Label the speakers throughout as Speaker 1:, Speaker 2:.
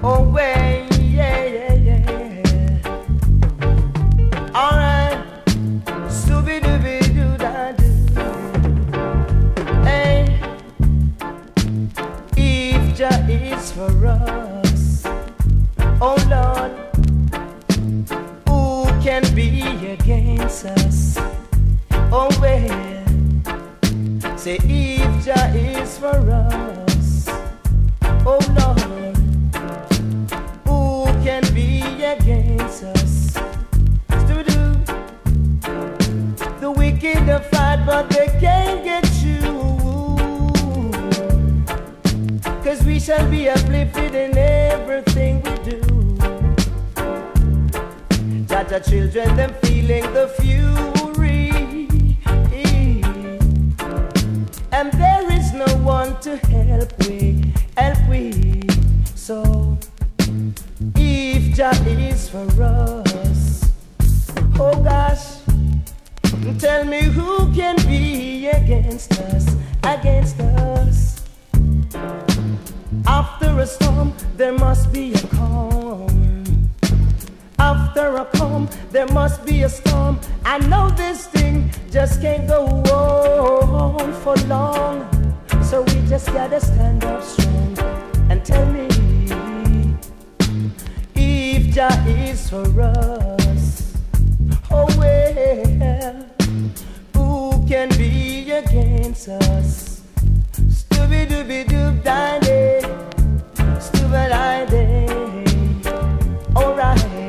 Speaker 1: away, yeah, yeah, yeah. Alright, Scooby-Dooby-Doo-da-Doo. Hey, if Jah is for us, oh Lord, who can be against us? Oh well, say if Jah is for us, oh Lord, who can be against us? Do-do. The wicked are fight, but they can't get you, 'cause we shall be uplifted in everything we do. Jah children, them feeling the fury, and there is no one to help we. So if Jah is for us, oh gosh, tell me who can be against us, After a storm, there must be a calm. After a calm, there must be a storm. I know this thing just can't go on for long, so we just gotta stand up strong and tell me if Jah is for us. Oh well, who can be against us? Stupid-dooby-doo-da-day, stupid-I-day. Alright,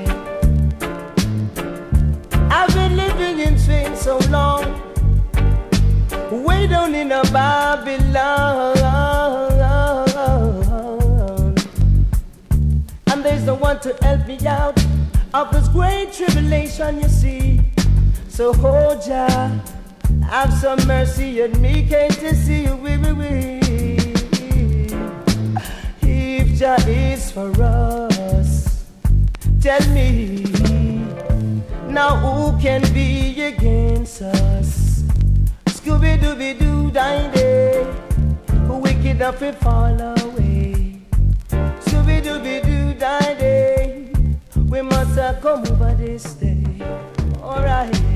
Speaker 1: I've been living in sin so long, way down in a Babylon, and there's no one to help me out of this great tribulation, you see. So hold Jah, have some mercy on me, can't you see? If Jah is for us, tell me now who can be against us? Scooby-Dooby-Doo-da-Day, wicked up and fall away. Scooby-Dooby-Doo-da-Day, we must come over this day. Alright.